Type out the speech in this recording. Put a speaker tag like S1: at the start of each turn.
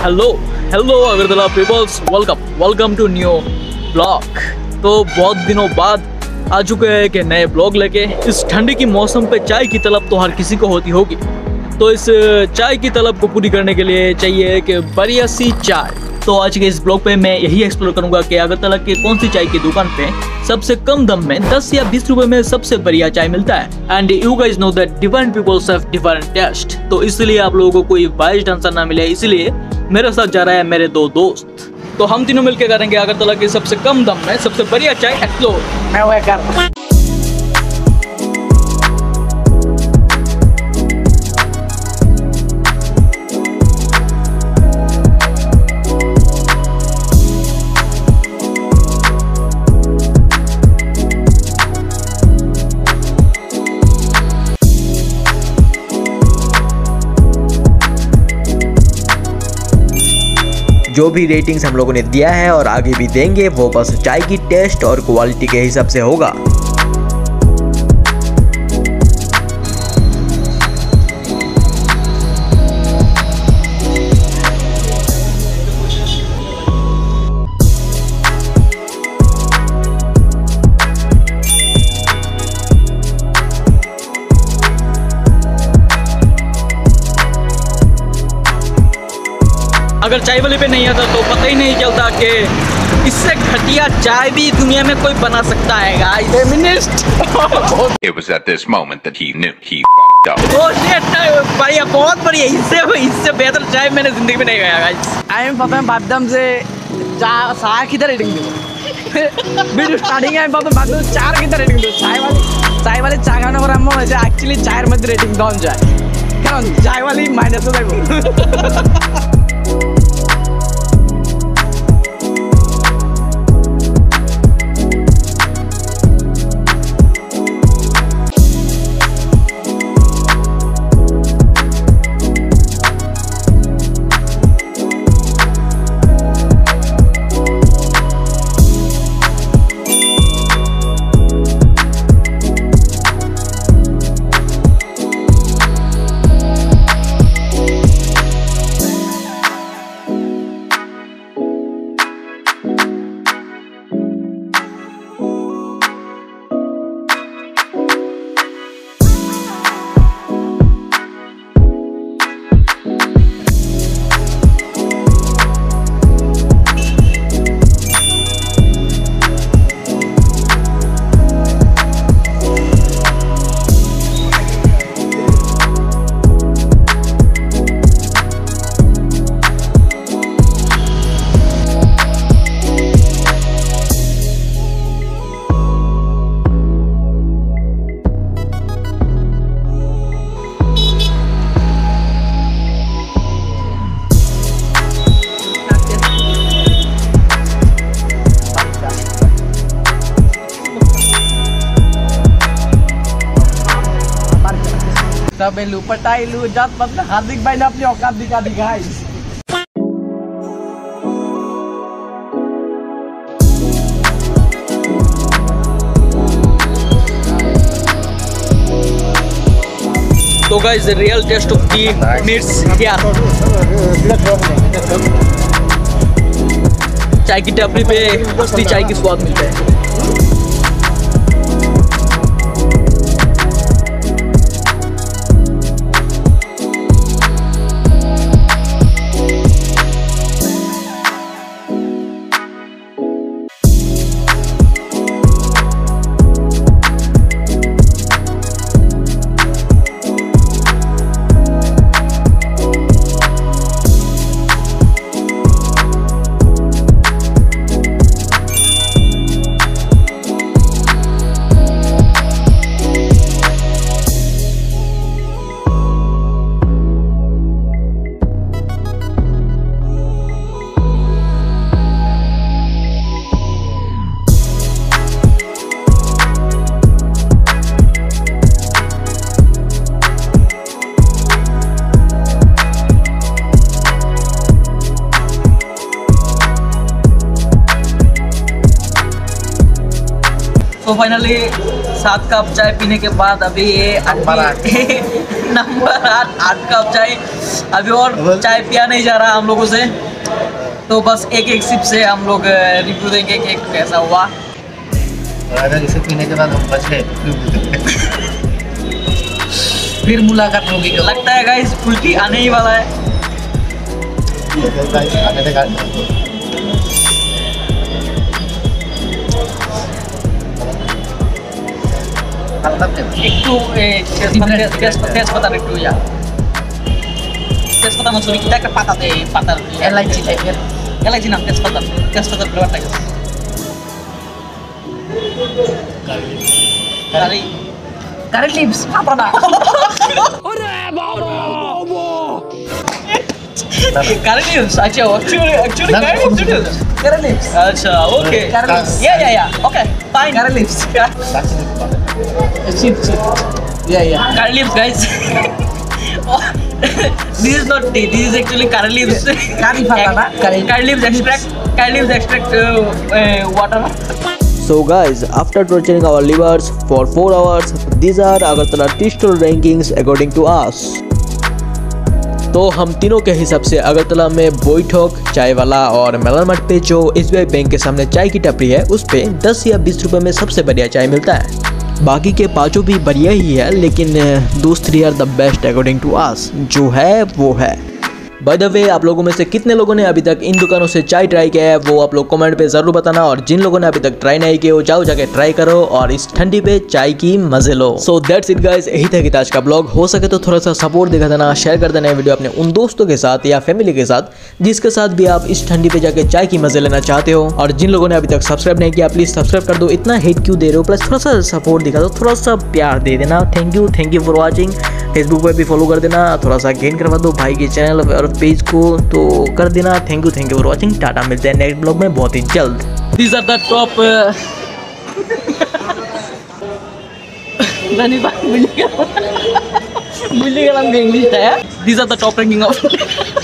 S1: Hello hello Agartala peoples, welcome to new blog. तो बहुत दिनों बाद आ चुके हैं कि नए ब्लॉग लेके। इस ठंडी की मौसम पे चाय की तलब तो हर किसी को होती होगी, तो इस चाय की तलब को पूरी करने के लिए चाहिए एक बढ़िया सी चाय। तो आज के इस ब्लॉग पे मैं यही एक्सप्लोर करूंगा कि अगरतला के कौन सी चाय की दुकान पे सबसे कम दाम में 10 या 20 रुपए में सबसे बढ़िया चाय मिलता है। And you guys know that different peoples have different taste, तो इसलिए आप लोगों को कोई बाइस्ड आंसर ना मिले, इसलिए मेरे साथ जा रहा है मेरे दो दोस्त। तो हम तीनों मिलकर करेंगे अगरतला की सबसे कम दाम में सबसे बढ़िया चाय एक्सप्लोर। मैं वो कर
S2: जो भी रेटिंग्स हम लोगों ने दिया है और आगे भी देंगे वो बस चाय की टेस्ट और क्वालिटी के हिसाब से होगा।
S1: अगर चाय वाले पे नहीं आता तो पता ही नहीं चलता कि इससे घटिया चाय भी दुनिया में कोई बना सकता है guys. Feminist.
S3: It was at this moment that he knew he f***ed up.
S1: Oh shit भाई, बहुत बढ़िया। इससे बेहतर चाय मैंने जिंदगी में नहीं खाया गाइस।
S4: आई एम पता है बादाम से चाय किधर रेटिंग दूँ। वीडियो स्टार्टिंग है पता बादाम 4 किधर रेटिंग दूँ। चाय वाले चाय खाने पर हम वैसे एक्चुअली 4 में रेटिंग डाउन जाए, कारण चाय वाली माइनस हो जाएगा। सबेलू पटाइलू जात पत हार्दिक भाई ने अपनी औकात दिखा दी गाइस।
S1: तो guys real taste of tea needs क्या चाय की टपरी पे असली चाय की स्वाद मिलता है।
S4: तो फाइनली
S1: 7 कप चाय पीने के बाद अभी ये नंबर 8 कप चाय, अभी और चाय पिया नहीं जा रहा हम लोगों से, तो बस एक सिप से हम लोग रिव्यू देंगे कि कैसा हुआ।
S5: अगर इसे पीने के बाद हम बच गए फिर मुलाकात होगी।
S1: लगता है गाइस उल्टी आने ही वाला है। তেজপাতা একটু ইয়া তেজপাতা মসুরি কিটা একটা পাতা দে পাতা
S4: এলাইচি টাইপের,
S1: এলাইচি না তেজপাতা ফ্লেভারটা গেছে কারি
S4: কারি লিভস পাতা না।
S1: কারি লিভস আচ্ছা एक्चुअली কারি লিভস আচ্ছা ওকে
S4: Curry leaves.
S1: या okay fine
S4: curry leaves chip yeah
S1: curry leaves guys. This is not tea, this is actually curry leaves.
S4: Curry pata na,
S1: curry leaves extract water.
S2: So guys, after torturing our livers for 4 hours, these are Agartala tea stall rankings according to us. तो हम तीनों के हिसाब से अगरतला में बोईठोक चाय वाला और मेलनमठ पे जो SBI बैंक के सामने चाय की टपरी है उस पे 10 या 20 रुपए में सबसे बढ़िया चाय मिलता है। बाकी के पाँचों भी बढ़िया ही है, लेकिन दोस्त 3 are the best according to us. जो है वो है। बाय द वे, आप लोगों में से कितने लोगों ने अभी तक इन दुकानों से चाय ट्राई किया है वो आप लोग कमेंट पे जरूर बताना, और जिन लोगों ने अभी तक ट्राई नहीं किया हो जाओ जाके ट्राई करो और इस ठंडी पे चाय की मजे लो। सो दैट्स इट गाइस, यही था आज का ब्लॉग। हो सके तो थोड़ा सा सपोर्ट दिखा देना, शेयर कर देना वीडियो अपने उन दोस्तों के साथ या फैमिली के साथ जिसके साथ भी आप इस ठंडी पे जाके चाय की मजे लेना चाहते हो। और जिन लोगों ने अभी तक सब्सक्राइब नहीं किया प्लीज सब्सक्राइब कर दो। इतना हेट क्यों दे रहे हो, प्लस थोड़ा सा सपोर्ट दिखा दो, थोड़ा सा प्यार दे देना। Thank you for watching. Facebook पे भी फॉलो कर देना, थोड़ा सा गेन करवा दो भाई के चैनल और पेज को, तो कर देना। Thank you for watching. Tata, मिलते हैं नेक्स्ट ब्लॉग में बहुत ही जल्द।
S1: These are the top भूल गया इंग्लिश है। These are the top ranking of